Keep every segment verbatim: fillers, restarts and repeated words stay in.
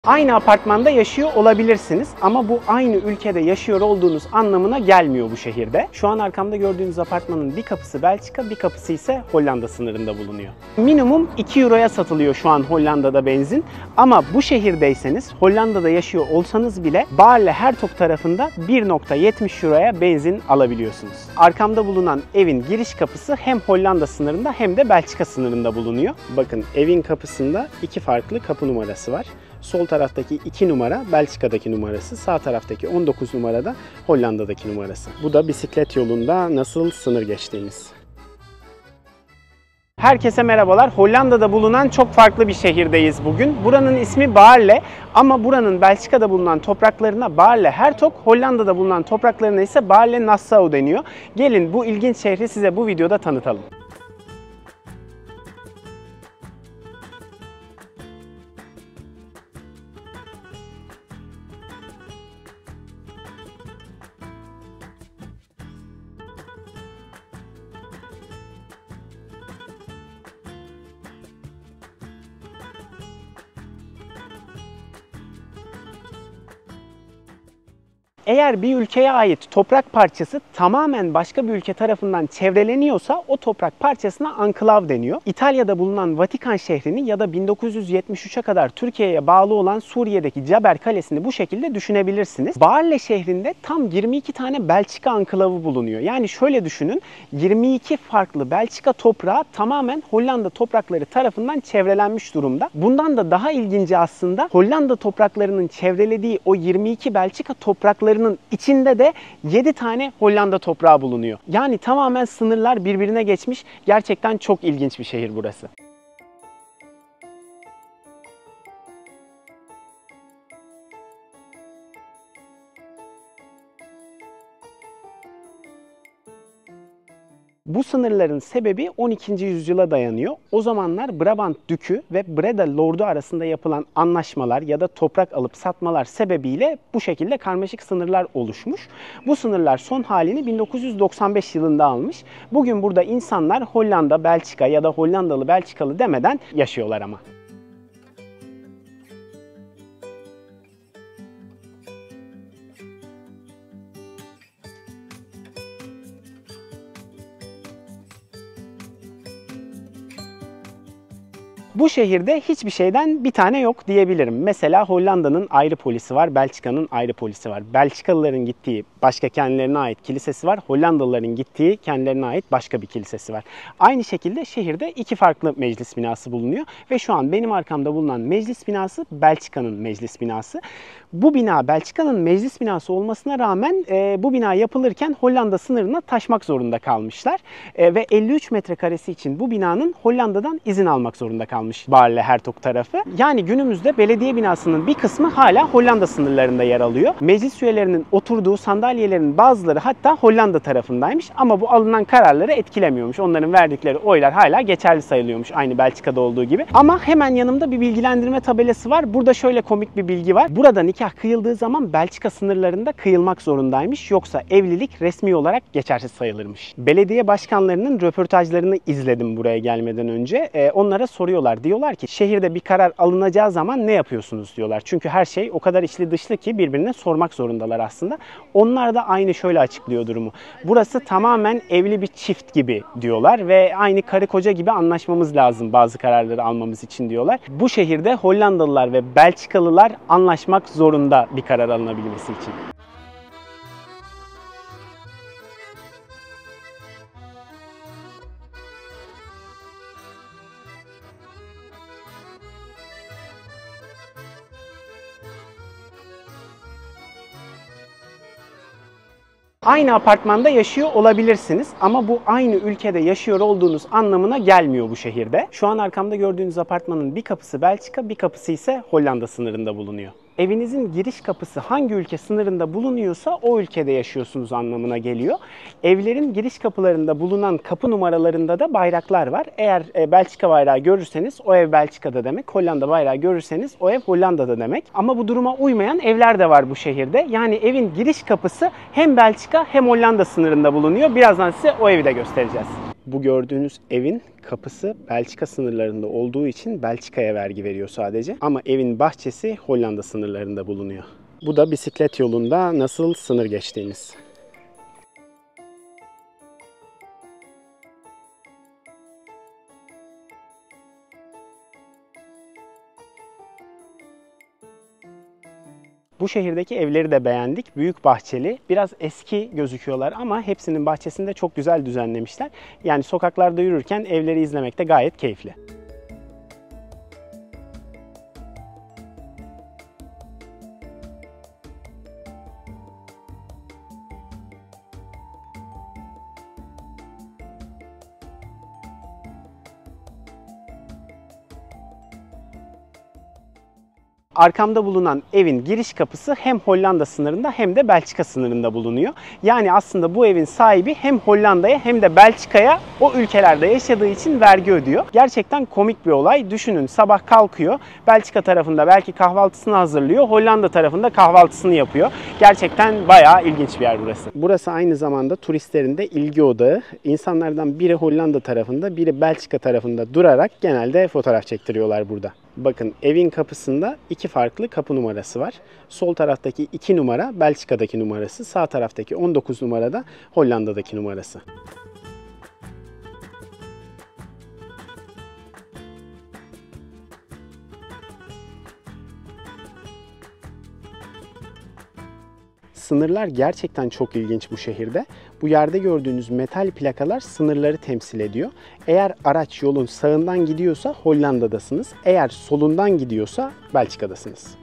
Aynı apartmanda yaşıyor olabilirsiniz ama bu aynı ülkede yaşıyor olduğunuz anlamına gelmiyor bu şehirde. Şu an arkamda gördüğünüz apartmanın bir kapısı Belçika, bir kapısı ise Hollanda sınırında bulunuyor. Minimum iki euroya satılıyor şu an Hollanda'da benzin ama bu şehirdeyseniz, Hollanda'da yaşıyor olsanız bile Baarle-Hertog tarafında bir nokta yetmiş euroya benzin alabiliyorsunuz. Arkamda bulunan evin giriş kapısı hem Hollanda sınırında hem de Belçika sınırında bulunuyor. Bakın evin kapısında iki farklı kapı numarası var. Sol taraftaki iki numara Belçika'daki numarası, sağ taraftaki on dokuz numarada Hollanda'daki numarası. Bu da bisiklet yolunda nasıl sınır geçtiğimiz. Herkese merhabalar. Hollanda'da bulunan çok farklı bir şehirdeyiz bugün. Buranın ismi Baarle ama buranın Belçika'da bulunan topraklarına Baarle-Hertog, Hollanda'da bulunan topraklarına ise Baarle-Nassau deniyor. Gelin bu ilginç şehri size bu videoda tanıtalım. Eğer bir ülkeye ait toprak parçası tamamen başka bir ülke tarafından çevreleniyorsa o toprak parçasına anklav deniyor. İtalya'da bulunan Vatikan şehrini ya da bin dokuz yüz yetmiş üçe kadar Türkiye'ye bağlı olan Suriye'deki Caber Kalesi'ni bu şekilde düşünebilirsiniz. Baarle şehrinde tam yirmi iki tane Belçika anklavı bulunuyor. Yani şöyle düşünün, yirmi iki farklı Belçika toprağı tamamen Hollanda toprakları tarafından çevrelenmiş durumda. Bundan da daha ilginci aslında Hollanda topraklarının çevrelediği o yirmi iki Belçika toprakları içinde de yedi tane Hollanda toprağı bulunuyor. Yani tamamen sınırlar birbirine geçmiş. Gerçekten çok ilginç bir şehir burası. Bu sınırların sebebi on ikinci yüzyıla dayanıyor. O zamanlar Brabant Dükü ve Breda Lordu arasında yapılan anlaşmalar ya da toprak alıp satmalar sebebiyle bu şekilde karmaşık sınırlar oluşmuş. Bu sınırlar son halini bin dokuz yüz doksan beş yılında almış. Bugün burada insanlar Hollanda, Belçika ya da Hollandalı, Belçikalı demeden yaşıyorlar ama. Bu şehirde hiçbir şeyden bir tane yok diyebilirim. Mesela Hollanda'nın ayrı polisi var, Belçika'nın ayrı polisi var. Belçikalıların gittiği başka kendilerine ait kilisesi var. Hollandalıların gittiği kendilerine ait başka bir kilisesi var. Aynı şekilde şehirde iki farklı meclis binası bulunuyor. Ve şu an benim arkamda bulunan meclis binası Belçika'nın meclis binası. Bu bina Belçika'nın meclis binası olmasına rağmen e, bu bina yapılırken Hollanda sınırına taşmak zorunda kalmışlar. E, ve elli üç metrekaresi için bu binanın Hollanda'dan izin almak zorunda kalmış Baarle-Hertog tarafı. Yani günümüzde belediye binasının bir kısmı hala Hollanda sınırlarında yer alıyor. Meclis üyelerinin oturduğu sandalyelerin bazıları hatta Hollanda tarafındaymış ama bu alınan kararları etkilemiyormuş. Onların verdikleri oylar hala geçerli sayılıyormuş aynı Belçika'da olduğu gibi. Ama hemen yanımda bir bilgilendirme tabelası var. Burada şöyle komik bir bilgi var. Burada nikah kıyıldığı zaman Belçika sınırlarında kıyılmak zorundaymış. Yoksa evlilik resmi olarak geçersiz sayılırmış. Belediye başkanlarının röportajlarını izledim buraya gelmeden önce. Ee, onlara soruyorlar. Diyorlar ki şehirde bir karar alınacağı zaman ne yapıyorsunuz diyorlar. Çünkü her şey o kadar içli dışlı ki birbirine sormak zorundalar aslında. Onlar da aynı şöyle açıklıyor durumu. Burası tamamen evli bir çift gibi diyorlar ve aynı karı koca gibi anlaşmamız lazım bazı kararları almamız için diyorlar. Bu şehirde Hollandalılar ve Belçikalılar anlaşmak zorunda bir karar alınabilmesi için. Aynı apartmanda yaşıyor olabilirsiniz ama bu aynı ülkede yaşıyor olduğunuz anlamına gelmiyor bu şehirde. Şu an arkamda gördüğünüz apartmanın bir kapısı Belçika, bir kapısı ise Hollanda sınırında bulunuyor. Evinizin giriş kapısı hangi ülke sınırında bulunuyorsa o ülkede yaşıyorsunuz anlamına geliyor. Evlerin giriş kapılarında bulunan kapı numaralarında da bayraklar var. Eğer Belçika bayrağı görürseniz o ev Belçika'da demek, Hollanda bayrağı görürseniz o ev Hollanda'da demek. Ama bu duruma uymayan evler de var bu şehirde. Yani evin giriş kapısı hem Belçika hem Hollanda sınırında bulunuyor. Birazdan size o evi de göstereceğiz. Bu gördüğünüz evin kapısı Belçika sınırlarında olduğu için Belçika'ya vergi veriyor sadece. Ama evin bahçesi Hollanda sınırlarında bulunuyor. Bu da bisiklet yolunda nasıl sınır geçtiğimiz. Bu şehirdeki evleri de beğendik. Büyük bahçeli, biraz eski gözüküyorlar ama hepsinin bahçesini de çok güzel düzenlemişler. Yani sokaklarda yürürken evleri izlemek de gayet keyifli. Arkamda bulunan evin giriş kapısı hem Hollanda sınırında hem de Belçika sınırında bulunuyor. Yani aslında bu evin sahibi hem Hollanda'ya hem de Belçika'ya o ülkelerde yaşadığı için vergi ödüyor. Gerçekten komik bir olay. Düşünün, sabah kalkıyor, Belçika tarafında belki kahvaltısını hazırlıyor, Hollanda tarafında kahvaltısını yapıyor. Gerçekten bayağı ilginç bir yer burası. Burası aynı zamanda turistlerin de ilgi odağı. İnsanlardan biri Hollanda tarafında, biri Belçika tarafında durarak genelde fotoğraf çektiriyorlar burada. Bakın, evin kapısında iki farklı kapı numarası var. Sol taraftaki iki numara Belçika'daki numarası, sağ taraftaki on dokuz numarada Hollanda'daki numarası. Sınırlar gerçekten çok ilginç bu şehirde. Bu yerde gördüğünüz metal plakalar sınırları temsil ediyor. Eğer araç yolun sağından gidiyorsa Hollanda'dasınız. Eğer solundan gidiyorsa Belçika'dasınız.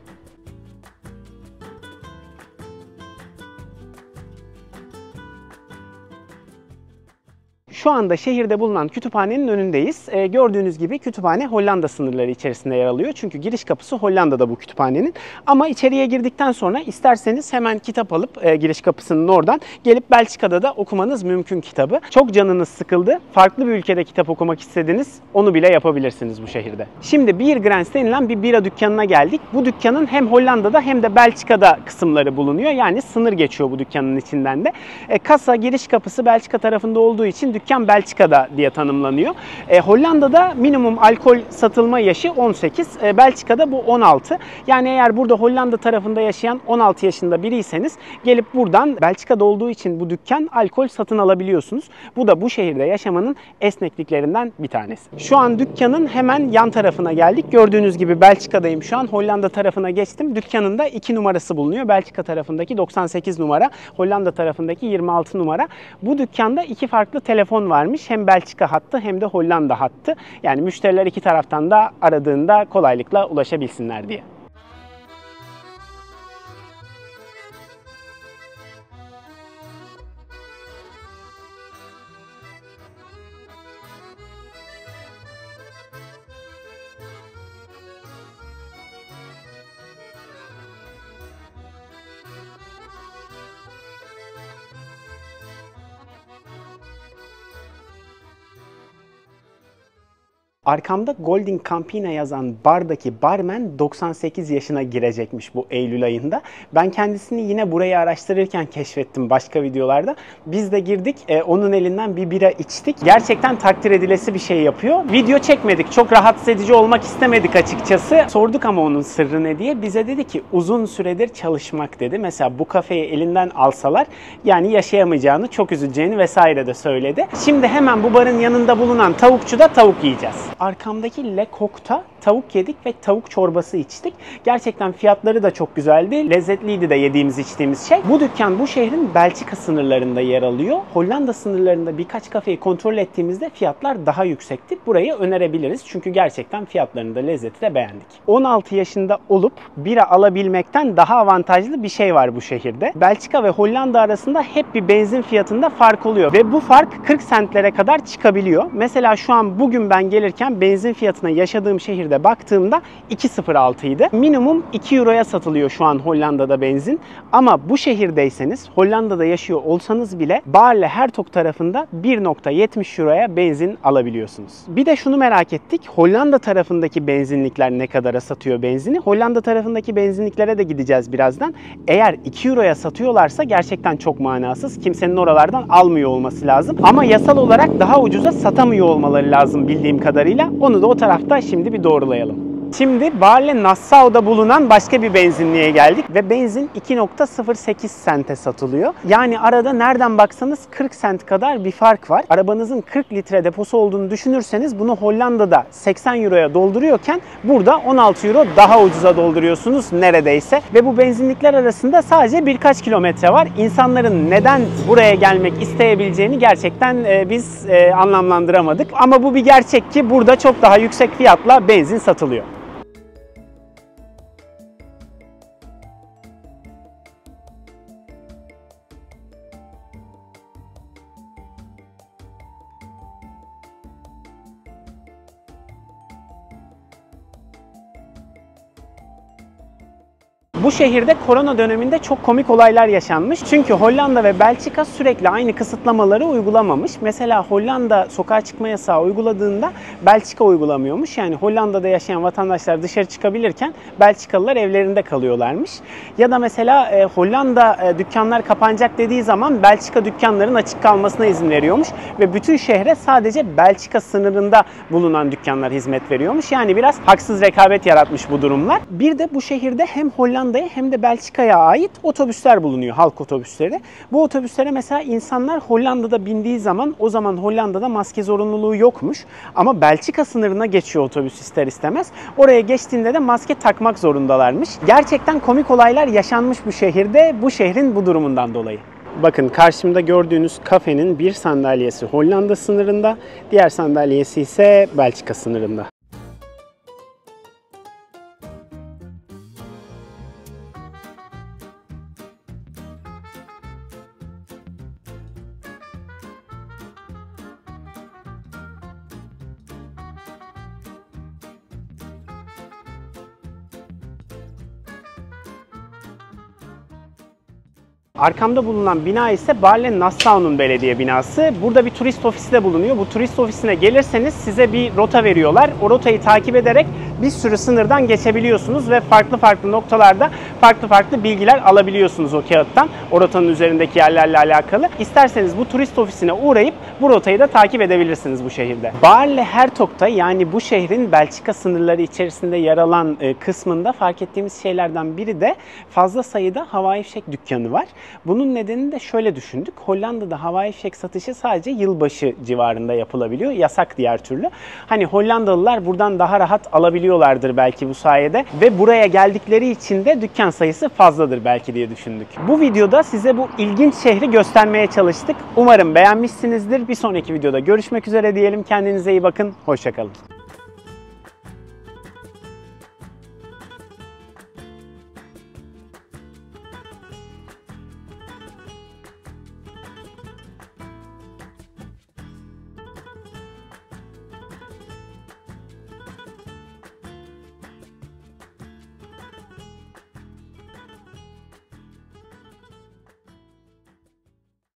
Şu anda şehirde bulunan kütüphanenin önündeyiz. E, gördüğünüz gibi kütüphane Hollanda sınırları içerisinde yer alıyor. Çünkü giriş kapısı Hollanda'da bu kütüphanenin. Ama içeriye girdikten sonra isterseniz hemen kitap alıp e, giriş kapısının oradan gelip Belçika'da da okumanız mümkün kitabı. Çok canınız sıkıldı, farklı bir ülkede kitap okumak istediniz, onu bile yapabilirsiniz bu şehirde. Şimdi Beer Grens denilen bir bira dükkanına geldik. Bu dükkanın hem Hollanda'da hem de Belçika'da kısımları bulunuyor. Yani sınır geçiyor bu dükkanın içinden de. E, kasa, giriş kapısı Belçika tarafında olduğu için dükkan Belçika'da diye tanımlanıyor. E, Hollanda'da minimum alkol satılma yaşı on sekiz, e, Belçika'da bu on altı. Yani eğer burada Hollanda tarafında yaşayan on altı yaşında biriyseniz gelip buradan, Belçika'da olduğu için bu dükkan, alkol satın alabiliyorsunuz. Bu da bu şehirde yaşamanın esnekliklerinden bir tanesi. Şu an dükkanın hemen yan tarafına geldik. Gördüğünüz gibi Belçika'dayım şu an. Hollanda tarafına geçtim. Dükkanın da iki numarası bulunuyor. Belçika tarafındaki doksan sekiz numara, Hollanda tarafındaki yirmi altı numara. Bu dükkanda iki farklı telefon varmış. Hem Belçika hattı hem de Hollanda hattı. Yani müşteriler iki taraftan da aradığında kolaylıkla ulaşabilsinler diye. Arkamda Golden Campina yazan bardaki barmen doksan sekiz yaşına girecekmiş bu Eylül ayında. Ben kendisini yine burayı araştırırken keşfettim başka videolarda. Biz de girdik, e, onun elinden bir bira içtik. Gerçekten takdir edilesi bir şey yapıyor. Video çekmedik, çok rahatsız edici olmak istemedik açıkçası. Sorduk ama onun sırrı ne diye. Bize dedi ki uzun süredir çalışmak dedi. Mesela bu kafeyi elinden alsalar yani yaşayamayacağını, çok üzüleceğini vesaire de söyledi. Şimdi hemen bu barın yanında bulunan tavukçuda tavuk yiyeceğiz. Arkamdaki Le Coq'ta tavuk yedik ve tavuk çorbası içtik. Gerçekten fiyatları da çok güzeldi. Lezzetliydi de yediğimiz içtiğimiz şey. Bu dükkan bu şehrin Belçika sınırlarında yer alıyor. Hollanda sınırlarında birkaç kafeyi kontrol ettiğimizde fiyatlar daha yüksekti. Burayı önerebiliriz. Çünkü gerçekten fiyatlarını da, lezzeti de beğendik. on altı yaşında olup bira alabilmekten daha avantajlı bir şey var bu şehirde. Belçika ve Hollanda arasında hep bir benzin fiyatında fark oluyor. Ve bu fark kırk sentlere kadar çıkabiliyor. Mesela şu an bugün ben gelirken ben benzin fiyatına yaşadığım şehirde baktığımda iki sıfır altı idi. Minimum iki euroya satılıyor şu an Hollanda'da benzin. Ama bu şehirdeyseniz, Hollanda'da yaşıyor olsanız bile Baarle Hertog tarafında bir nokta yetmiş euroya benzin alabiliyorsunuz. Bir de şunu merak ettik. Hollanda tarafındaki benzinlikler ne kadara satıyor benzini? Hollanda tarafındaki benzinliklere de gideceğiz birazdan. Eğer iki euroya satıyorlarsa gerçekten çok manasız. Kimsenin oralardan almıyor olması lazım. Ama yasal olarak daha ucuza satamıyor olmaları lazım bildiğim kadarıyla. Onu da o tarafta şimdi bir doğrulayalım. Şimdi Baarle Nassau'da bulunan başka bir benzinliğe geldik ve benzin iki nokta sıfır sekiz sente satılıyor. Yani arada nereden baksanız kırk sent kadar bir fark var. Arabanızın kırk litre deposu olduğunu düşünürseniz bunu Hollanda'da seksen euroya dolduruyorken burada on altı euro daha ucuza dolduruyorsunuz neredeyse. Ve bu benzinlikler arasında sadece birkaç kilometre var. İnsanların neden buraya gelmek isteyebileceğini gerçekten biz anlamlandıramadık. Ama bu bir gerçek ki burada çok daha yüksek fiyatla benzin satılıyor. Bu şehirde korona döneminde çok komik olaylar yaşanmış. Çünkü Hollanda ve Belçika sürekli aynı kısıtlamaları uygulamamış. Mesela Hollanda sokağa çıkma yasağı uyguladığında Belçika uygulamıyormuş. Yani Hollanda'da yaşayan vatandaşlar dışarı çıkabilirken Belçikalılar evlerinde kalıyorlarmış. Ya da mesela e, Hollanda e, dükkanlar kapanacak dediği zaman Belçika dükkanların açık kalmasına izin veriyormuş. Ve bütün şehre sadece Belçika sınırında bulunan dükkanlar hizmet veriyormuş. Yani biraz haksız rekabet yaratmış bu durumlar. Bir de bu şehirde hem Hollanda hem de Belçika'ya ait otobüsler bulunuyor, halk otobüsleri. Bu otobüslere mesela insanlar Hollanda'da bindiği zaman, o zaman Hollanda'da maske zorunluluğu yokmuş. Ama Belçika sınırına geçiyor otobüs ister istemez. Oraya geçtiğinde de maske takmak zorundalarmış. Gerçekten komik olaylar yaşanmış bu şehirde, bu şehrin bu durumundan dolayı. Bakın karşımda gördüğünüz kafenin bir sandalyesi Hollanda sınırında, diğer sandalyesi ise Belçika sınırında. Arkamda bulunan bina ise Baarle Nassau'nun belediye binası. Burada bir turist ofisi de bulunuyor. Bu turist ofisine gelirseniz size bir rota veriyorlar. O rotayı takip ederek bir sürü sınırdan geçebiliyorsunuz ve farklı farklı noktalarda farklı farklı bilgiler alabiliyorsunuz o kağıttan. O rotanın üzerindeki yerlerle alakalı. İsterseniz bu turist ofisine uğrayıp bu rotayı da takip edebilirsiniz bu şehirde. Baarle Hertog'da, yani bu şehrin Belçika sınırları içerisinde yer alan kısmında fark ettiğimiz şeylerden biri de fazla sayıda havai fişek dükkanı var. Bunun nedenini de şöyle düşündük. Hollanda'da havai fişek satışı sadece yılbaşı civarında yapılabiliyor. Yasak diğer türlü. Hani Hollandalılar buradan daha rahat alabiliyorlardır belki bu sayede. Ve buraya geldikleri için de dükkan sayısı fazladır belki diye düşündük. Bu videoda size bu ilginç şehri göstermeye çalıştık. Umarım beğenmişsinizdir. Bir sonraki videoda görüşmek üzere diyelim. Kendinize iyi bakın. Hoşça kalın.